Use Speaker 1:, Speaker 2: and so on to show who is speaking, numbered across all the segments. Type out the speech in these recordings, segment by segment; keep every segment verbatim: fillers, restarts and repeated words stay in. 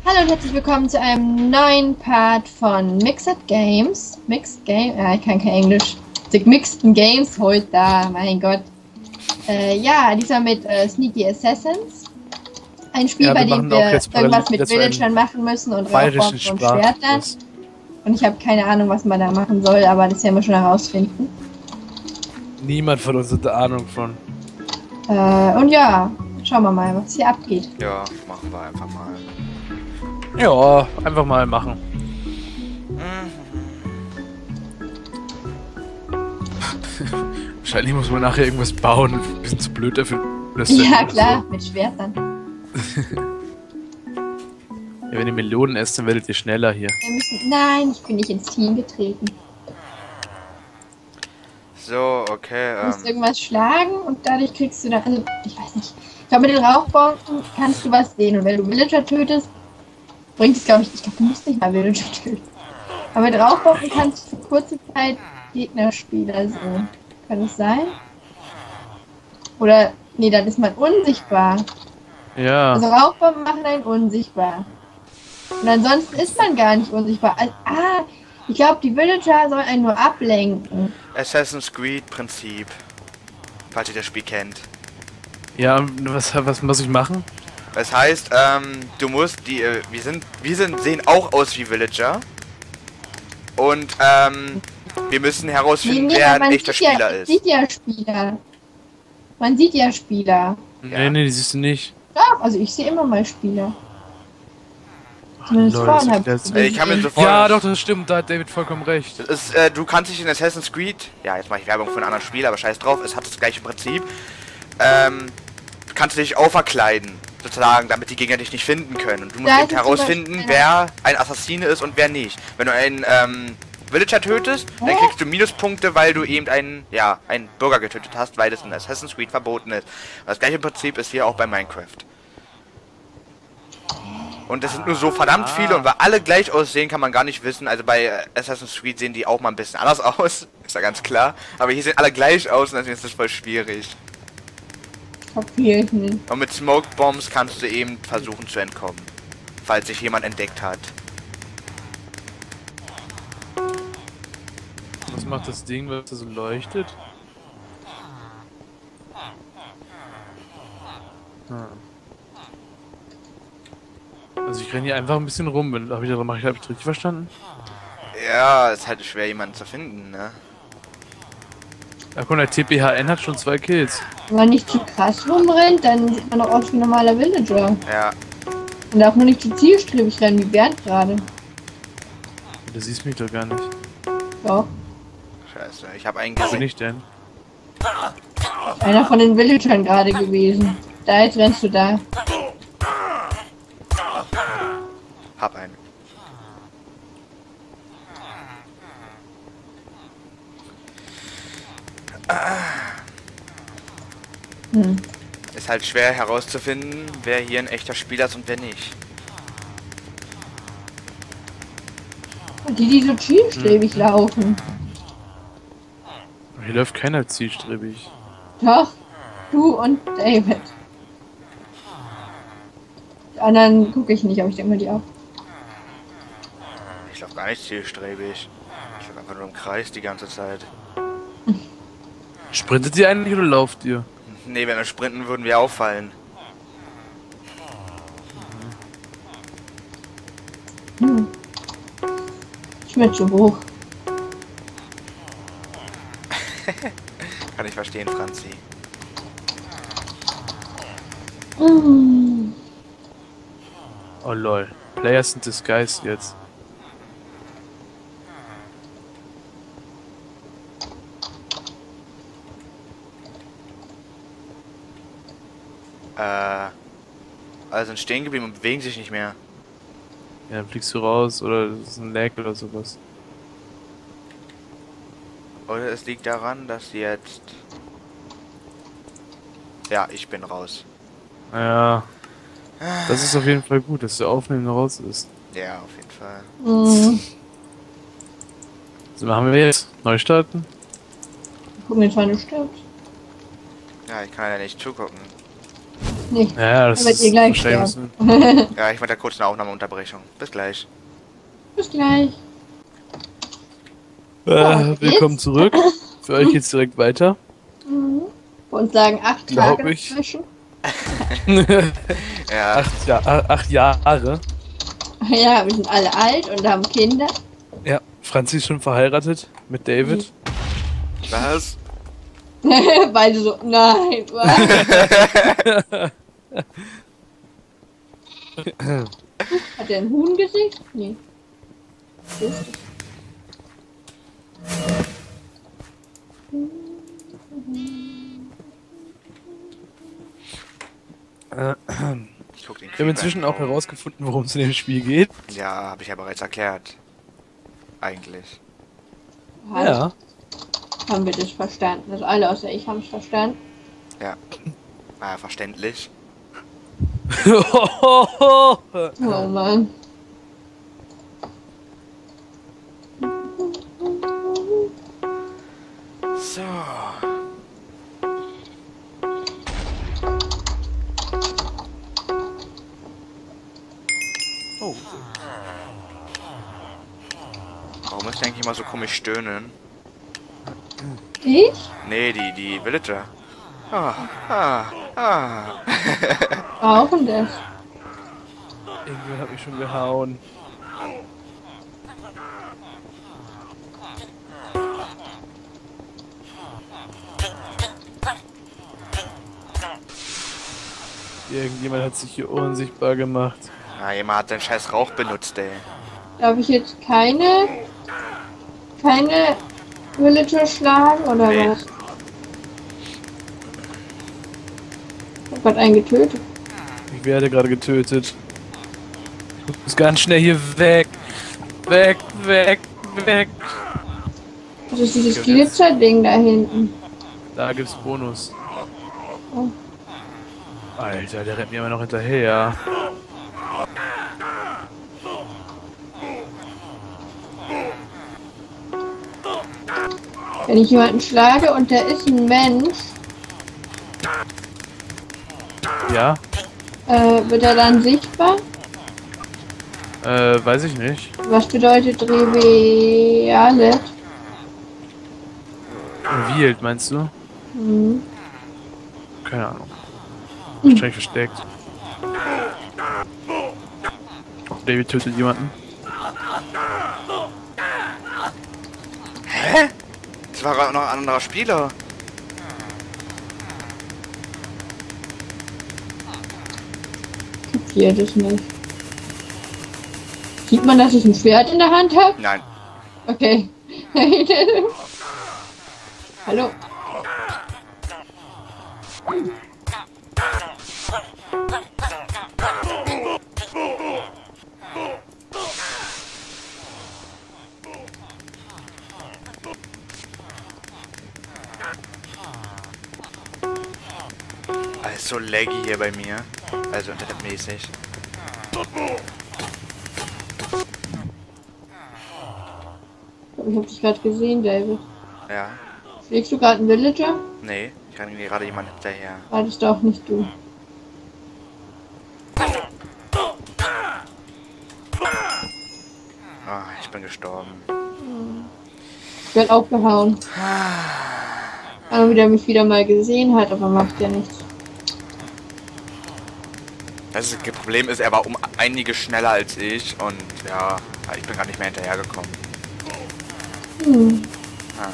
Speaker 1: Hallo und herzlich willkommen zu einem neuen Part von Mixed Games. Mixed Game, ja, ich kann kein Englisch. The Mixed Games heute da, mein Gott. Äh, ja, diesmal mit äh, Sneaky Assassins. Ein Spiel,
Speaker 2: Ja,
Speaker 1: bei dem wir irgendwas mit
Speaker 2: Villagern
Speaker 1: Villagern machen müssen und Rauchbomben und Schwertern. Und ich habe keine Ahnung, was man da machen soll, aber das werden wir schon herausfinden.
Speaker 2: Niemand von uns hat Ahnung von.
Speaker 1: Äh, und ja, schauen wir mal, was hier abgeht.
Speaker 3: Ja, machen wir einfach mal.
Speaker 2: Ja, einfach mal machen. Wahrscheinlich muss man nachher irgendwas bauen. Ein bisschen zu blöd dafür.
Speaker 1: Ja, klar, so. Mit Schwertern.
Speaker 2: Ja, wenn ihr Melonen esst, dann werdet ihr schneller hier.
Speaker 1: Wir müssen... Nein, ich bin nicht ins Team getreten.
Speaker 3: So, okay.
Speaker 1: Du musst
Speaker 3: ähm.
Speaker 1: irgendwas schlagen und dadurch kriegst du dann... Also, ich weiß nicht. Ich glaube, mit den Rauchbomben kannst du was sehen. Und wenn du Villager tötest, bringt es, glaube ich... Ich glaube, du musst nicht mal Villager töten. Aber mit Rauchbomben kannst du für kurze Zeit Gegnerspieler sehen. Kann das sein? Oder... Nee, dann ist man unsichtbar.
Speaker 2: Ja.
Speaker 1: Also Rauchbomben machen einen unsichtbar. Und ansonsten ist man gar nicht unsichtbar. Also, ah, ich glaube, die Villager sollen einen nur ablenken.
Speaker 3: Assassin's Creed Prinzip. Falls ihr das Spiel kennt.
Speaker 2: Ja, was, was muss ich machen?
Speaker 3: Das heißt, ähm, du musst die, äh, wir sind, wir sind, sehen auch aus wie Villager. Und, ähm, wir müssen herausfinden,
Speaker 1: nee, nee,
Speaker 3: wer ein echter
Speaker 1: ja,
Speaker 3: Spieler
Speaker 1: man
Speaker 3: ist.
Speaker 1: Sieht ja Spieler. Man sieht ja Spieler.
Speaker 2: Ja. Nee,
Speaker 3: Ja.
Speaker 2: nee, die siehst du nicht.
Speaker 1: Ja, also ich sehe immer mal Spieler. Zumindest
Speaker 2: Lol,
Speaker 1: vorhin
Speaker 2: das
Speaker 1: hab
Speaker 2: ist
Speaker 1: ich
Speaker 3: Äh, ich kann mir sofort...
Speaker 2: Ja, doch, das stimmt, da hat David vollkommen recht.
Speaker 3: Das ist, äh, du kannst dich in Assassin's Creed... Ja, jetzt mache ich Werbung für ein anderes Spiel, aber scheiß drauf, es hat das gleiche Prinzip. Ähm, du kannst dich auch verkleiden, sozusagen, damit die Gegner dich nicht finden können. Und du musst
Speaker 1: Da
Speaker 3: eben
Speaker 1: ist es
Speaker 3: herausfinden,
Speaker 1: zum Beispiel-
Speaker 3: wer ein Assassine ist und wer nicht. Wenn du einen, ähm, Villager tötest, dann
Speaker 1: Hä?
Speaker 3: kriegst du Minuspunkte, weil du eben einen, ja, einen Bürger getötet hast, weil das in Assassin's Creed verboten ist. Und das gleiche Prinzip ist hier auch bei Minecraft. Und das sind nur so verdammt viele und weil alle gleich aussehen, kann man gar nicht wissen. Also bei äh, Assassin's Creed sehen die auch mal ein bisschen anders aus, ist ja ganz klar. Aber hier sehen alle gleich aus und deswegen ist das voll schwierig.
Speaker 1: Kapier ich nicht.
Speaker 3: Und mit Smoke Bombs kannst du eben versuchen zu entkommen, falls sich jemand entdeckt hat.
Speaker 2: Was macht das Ding, was da so leuchtet? Hm. Also ich renne hier einfach ein bisschen rum, wenn habe ich, hab ich, hab ich richtig verstanden?
Speaker 3: Ja, ist halt schwer jemanden zu finden, ne?
Speaker 2: Ja, guck, der T P H N hat schon zwei Kills.
Speaker 1: Wenn man nicht zu krass rumrennt, dann sieht man doch aus wie ein normaler Villager.
Speaker 3: Ja.
Speaker 1: Man darf nur nicht zu zielstrebig rennen, wie Bernd gerade.
Speaker 2: Du siehst mich doch gar nicht.
Speaker 1: Doch.
Speaker 3: Scheiße, ich habe einen
Speaker 2: Wo bin
Speaker 3: gesehen.
Speaker 2: ich denn?
Speaker 1: Einer von den Villagern gerade gewesen. Da, jetzt rennst du da.
Speaker 3: Hab einen.
Speaker 1: Hm.
Speaker 3: Ist halt schwer herauszufinden, wer hier ein echter Spieler ist und wer nicht.
Speaker 1: Und die, die so zielstrebig
Speaker 2: Hm.
Speaker 1: laufen.
Speaker 2: Hier läuft keiner zielstrebig.
Speaker 1: Doch, du und David. Die anderen gucke ich nicht, aber ich denke mal die auch.
Speaker 3: Ich laufe gar nicht zielstrebig. Ich laufe einfach nur im Kreis die ganze Zeit.
Speaker 2: Sprintet ihr eigentlich oder lauft ihr?
Speaker 3: Nee, wenn wir sprinten, würden wir auffallen.
Speaker 1: Hm. Ich bin zu hoch.
Speaker 3: Kann ich verstehen, Franzi.
Speaker 1: Hm.
Speaker 2: Oh lol. Players in Disguise jetzt.
Speaker 3: Äh. Alle sind stehen geblieben und bewegen sich nicht mehr.
Speaker 2: Ja, dann fliegst du raus oder das ist ein Lag oder sowas.
Speaker 3: Oder es liegt daran, dass jetzt... Ja, ich bin raus.
Speaker 2: Naja. Das ist auf jeden Fall gut, dass der Aufnehmen raus ist.
Speaker 3: Ja, auf jeden Fall.
Speaker 1: Hm.
Speaker 2: So machen wir jetzt. Neu starten?
Speaker 1: Gucken, den Fall stirbt.
Speaker 3: Ja, ich kann ja nicht zugucken.
Speaker 1: Nicht.
Speaker 2: Ja, das
Speaker 1: Dann werdet ihr gleich
Speaker 2: wahrscheinlich
Speaker 1: sterben.
Speaker 2: müssen-
Speaker 3: Ja, ich mache da kurz eine Aufnahmeunterbrechung. Bis gleich.
Speaker 1: Bis gleich.
Speaker 2: Äh, willkommen
Speaker 1: jetzt?
Speaker 2: zurück. Für euch geht's direkt weiter.
Speaker 1: Mhm. Und sagen acht
Speaker 2: Glaub
Speaker 1: Tage
Speaker 2: ich.
Speaker 1: dazwischen.
Speaker 3: Ja,
Speaker 2: acht, ja acht Jahre.
Speaker 1: Ja, wir sind alle alt und haben Kinder.
Speaker 2: Ja, Franzi ist schon verheiratet mit David.
Speaker 3: was?
Speaker 1: Beide so, nein. Was? Hat er ein Huhngesicht? Nee. Ist.
Speaker 2: Äh,
Speaker 3: Ich guck den
Speaker 2: Wir haben inzwischen auch herausgefunden, worum es in dem Spiel geht.
Speaker 3: Ja, habe ich ja bereits erklärt. Eigentlich.
Speaker 1: Halt.
Speaker 2: Ja.
Speaker 1: Haben wir das verstanden? Also alle außer ich haben es verstanden.
Speaker 3: Ja. Ah, verständlich.
Speaker 1: Oh Mann.
Speaker 3: So. Oh. Warum ist der eigentlich immer so komisch stöhnen?
Speaker 1: Ich?
Speaker 3: Nee, die, die Villager. Ah, ah, ah.
Speaker 1: Brauchen das.
Speaker 2: Irgendjemand hat mich schon gehauen. Irgendjemand hat sich hier unsichtbar gemacht.
Speaker 3: Na, jemand hat den scheiß Rauch benutzt, ey.
Speaker 1: Darf ich jetzt keine, keine Villager schlagen oder
Speaker 3: Nee.
Speaker 1: was? Ich hab grad einen getötet.
Speaker 2: Ich werde gerade getötet. Ich muss ganz schnell hier weg. Weg, weg, weg.
Speaker 1: Das ist dieses
Speaker 2: Ja, jetzt.
Speaker 1: Glitzer-Ding da hinten.
Speaker 2: Da gibt's Bonus.
Speaker 1: Oh.
Speaker 2: Alter, der rennt mir immer noch hinterher.
Speaker 1: Wenn ich jemanden schlage und der ist ein Mensch,
Speaker 2: Ja?
Speaker 1: äh, wird er dann sichtbar?
Speaker 2: Äh, weiß ich nicht.
Speaker 1: Was bedeutet Revealet?
Speaker 2: Revealed, meinst du?
Speaker 1: Hm.
Speaker 2: Keine Ahnung. Wahrscheinlich versteckt. David tötet jemanden.
Speaker 3: Hä? Das war gerade noch ein anderer Spieler.
Speaker 1: Kapiert es nicht. Sieht man, dass ich ein Schwert in der Hand habe?
Speaker 3: Nein.
Speaker 1: Okay. Hallo.
Speaker 3: Alles so laggy hier bei mir. Also internetmäßig.
Speaker 1: Ich hab dich gerade gesehen, David.
Speaker 3: Ja.
Speaker 1: Schlägst du gerade einen Villager?
Speaker 3: Nee, ich renne gerade jemand hinterher.
Speaker 1: War das doch nicht du.
Speaker 3: Ah, ich bin gestorben.
Speaker 1: Ich werde aufgehauen. Weil er wieder mich wieder mal gesehen hat, aber macht ja nichts.
Speaker 3: Das Problem ist, er war um einiges schneller als ich und ja, ich bin gar nicht mehr hinterhergekommen.
Speaker 1: Hm.
Speaker 3: Ah.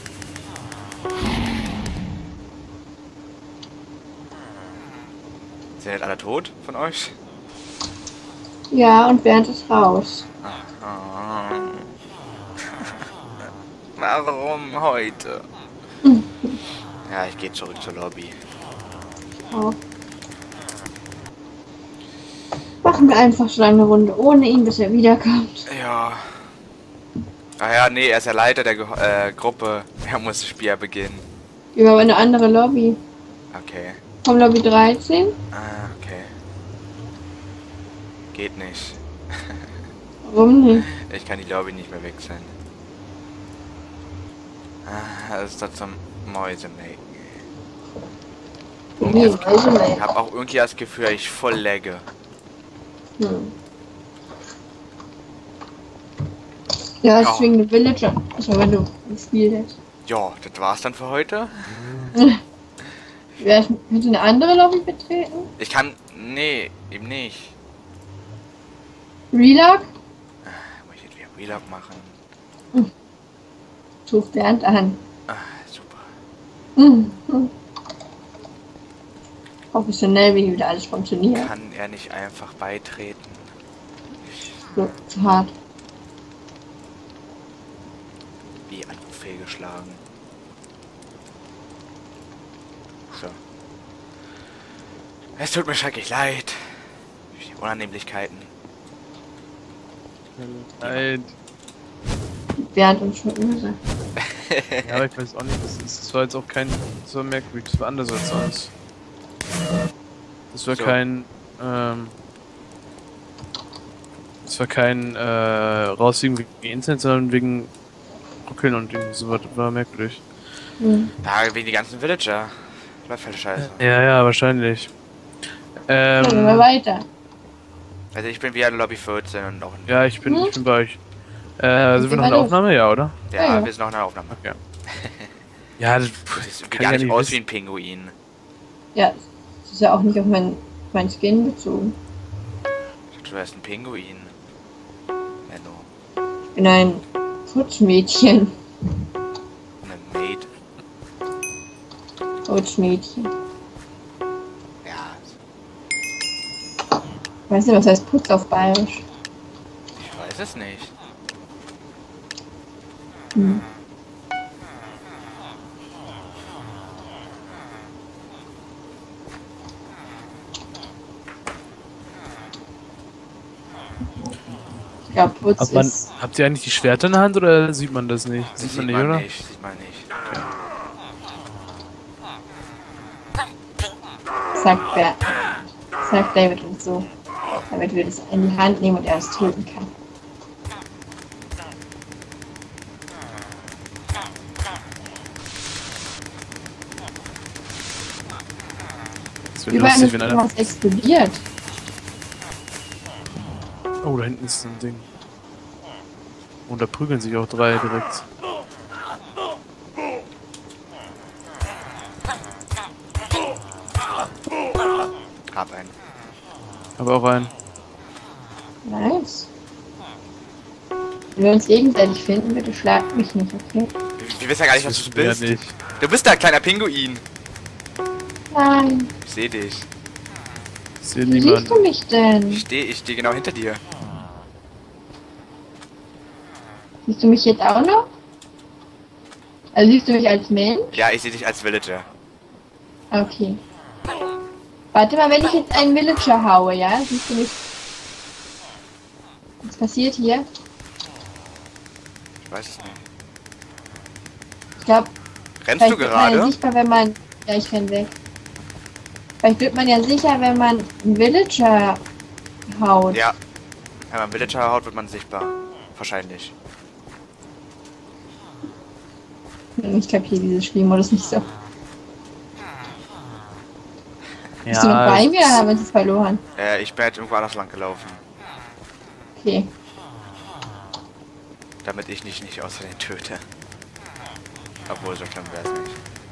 Speaker 3: Sind jetzt alle tot von euch?
Speaker 1: Ja, und Bernd ist raus.
Speaker 3: Ah. Warum heute? Ja, ich gehe zurück zur Lobby.
Speaker 1: Auch. Machen wir einfach so eine Runde ohne ihn, bis er wiederkommt.
Speaker 3: Ja. Ah ja, nee, er ist der Leiter der Ge äh, Gruppe. Er muss das Spiel beginnen.
Speaker 1: Über eine andere Lobby.
Speaker 3: Okay.
Speaker 1: Komm, Lobby dreizehn.
Speaker 3: Ah, okay. Geht nicht.
Speaker 1: Warum nicht?
Speaker 3: Ich kann die Lobby nicht mehr wechseln. Ah, das ist das zum Mäusemelken.
Speaker 1: Nee, also
Speaker 3: Ich
Speaker 1: nicht.
Speaker 3: habe auch irgendwie das Gefühl, dass ich voll lagge.
Speaker 1: Hm. Ja,
Speaker 3: Ja.
Speaker 1: deswegen eine Villager. Also wenn du gespielt hast.
Speaker 3: Ja, das war's dann für heute.
Speaker 1: Wer- Willst du eine andere Lobby betreten?
Speaker 3: Ich kann... Nee, eben nicht.
Speaker 1: Relog?
Speaker 3: Muss ich jetzt wieder Relog machen?
Speaker 1: Ruf Bernd an.
Speaker 3: Ah, super.
Speaker 1: Mhm. Professionell, wie wieder alles funktioniert.
Speaker 3: Kann er nicht einfach beitreten?
Speaker 1: So, zu hart.
Speaker 3: Wie Anruf fehlgeschlagen. So. Es tut mir schrecklich leid. Die Unannehmlichkeiten.
Speaker 2: Nein.
Speaker 1: Bernd und Schmuckmüsse.
Speaker 2: Ja, aber ich weiß auch nicht, das, ist, das war jetzt auch kein so merkwürdig, das war anders als sonst. Das war
Speaker 3: So.
Speaker 2: kein, ähm, das war kein, äh, rausziehen wegen Internet, sondern wegen Ruckeln und irgendwie so was, war merkwürdig.
Speaker 1: Hm.
Speaker 3: Da wegen die ganzen Villager. Läuft halt scheiße.
Speaker 2: Ja, ja, wahrscheinlich.
Speaker 1: Dann gehen wir
Speaker 2: Ähm,
Speaker 1: weiter.
Speaker 3: Also ich bin wieder in Lobby vierzehn und noch...
Speaker 2: ja, ich bin,
Speaker 1: Hm?
Speaker 2: ich bin bei euch. Äh, sind wir noch in
Speaker 1: Hallo.
Speaker 2: der Aufnahme? Ja, oder?
Speaker 3: Ja,
Speaker 1: Ja, ja.
Speaker 3: wir sind noch in der Aufnahme.
Speaker 2: Okay. Ja, das
Speaker 3: Du siehst irgendwie
Speaker 2: kann
Speaker 3: gar
Speaker 2: ja
Speaker 3: nicht
Speaker 2: nicht
Speaker 3: aus wie
Speaker 2: wissen.
Speaker 3: ein Pinguin.
Speaker 1: Ja, das ist ja auch nicht auf mein, mein Skin bezogen.
Speaker 3: Du wärst ein Pinguin. Menno.
Speaker 1: Ich bin ein Putzmädchen.
Speaker 3: Ein Maid.
Speaker 1: Putzmädchen.
Speaker 3: Ja,
Speaker 1: Ich weiß nicht, was heißt Putz auf Bayerisch.
Speaker 3: ich weiß es nicht.
Speaker 1: Hm. Ich glaube, Putz
Speaker 2: Hat man,
Speaker 1: ist...
Speaker 2: habt ihr eigentlich die Schwerter in der Hand oder sieht man das nicht?
Speaker 3: Das
Speaker 2: Sieht man nicht, oder?
Speaker 3: nicht. Sieht man nicht.
Speaker 1: Sagt wer? Sagt David und so. Damit wir das in die Hand nehmen und er es töten kann.
Speaker 2: Das wäre
Speaker 1: Überall
Speaker 2: lustig,
Speaker 1: ist
Speaker 2: wenn einer...
Speaker 1: irgendwas explodiert.
Speaker 2: Oh, da hinten ist so ein Ding. Und da prügeln sich auch drei direkt.
Speaker 3: Hab einen.
Speaker 2: Aber auch ein.
Speaker 1: Nice. Wenn wir uns gegenseitig finden, bitte schlag mich nicht, okay?
Speaker 3: Wir, wir wissen ja gar nicht, was du
Speaker 2: wissen wir ja
Speaker 3: bist.
Speaker 2: nicht.
Speaker 3: Du bist da, kleiner Pinguin.
Speaker 1: Nein.
Speaker 3: Ich seh dich.
Speaker 2: Ich sehe
Speaker 1: Wie
Speaker 2: niemanden.
Speaker 1: siehst du mich denn?
Speaker 3: Ich stehe ich steh genau hinter dir.
Speaker 1: Siehst du mich jetzt auch noch? Also siehst du mich als Mensch?
Speaker 3: Ja, ich sehe dich als Villager.
Speaker 1: Okay. Warte mal, wenn ich jetzt einen Villager haue, ja? Siehst du mich? Was passiert hier?
Speaker 3: Ich weiß es nicht.
Speaker 1: Ich glaube,
Speaker 3: Rennst du
Speaker 1: vielleicht wird man ja
Speaker 3: gerade?
Speaker 1: sichtbar, wenn man... Ja, ich renn weg. Vielleicht wird man ja sicher, wenn man einen Villager haut.
Speaker 3: Ja. Wenn man Villager haut, wird man sichtbar. Wahrscheinlich.
Speaker 1: Ich kapiere dieses Spielmodus nicht so.
Speaker 2: Ja,
Speaker 1: Bist du noch bei mir oder
Speaker 2: es-
Speaker 1: haben wir uns jetzt verloren?
Speaker 3: Äh, ich bin jetzt irgendwo anders lang gelaufen.
Speaker 1: Okay.
Speaker 3: Damit ich dich nicht außerdem töte. Obwohl, so schlimm wäre es nicht.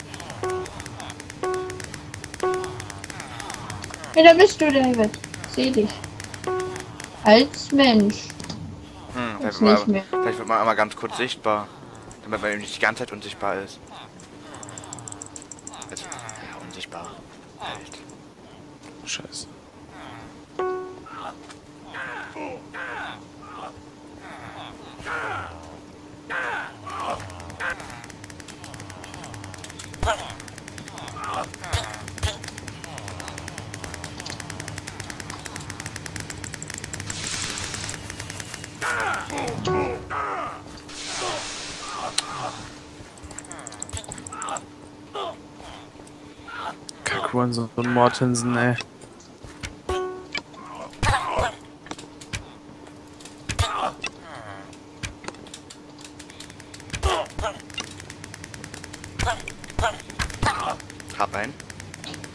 Speaker 1: Ja, da bist du, David. Seh dich. Als Mensch.
Speaker 3: Hm,
Speaker 1: Jetzt
Speaker 3: vielleicht, wird
Speaker 1: nicht
Speaker 3: man,
Speaker 1: mehr.
Speaker 3: vielleicht wird man einmal ganz kurz sichtbar. Damit man eben nicht die ganze Zeit unsichtbar ist. Also, ja, unsichtbar. Halt.
Speaker 2: Scheiße. Kakuan, so ein Mortensen, ey.
Speaker 3: Hab einen.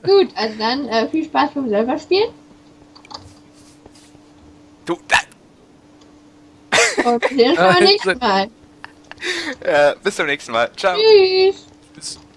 Speaker 1: Gut, also dann äh, viel Spaß beim selber spielen.
Speaker 3: Du, da,
Speaker 1: Und wir sehen uns beim nächsten Mal.
Speaker 3: äh, bis zum nächsten Mal. Ciao.
Speaker 1: Tschüss.
Speaker 2: Tschüss.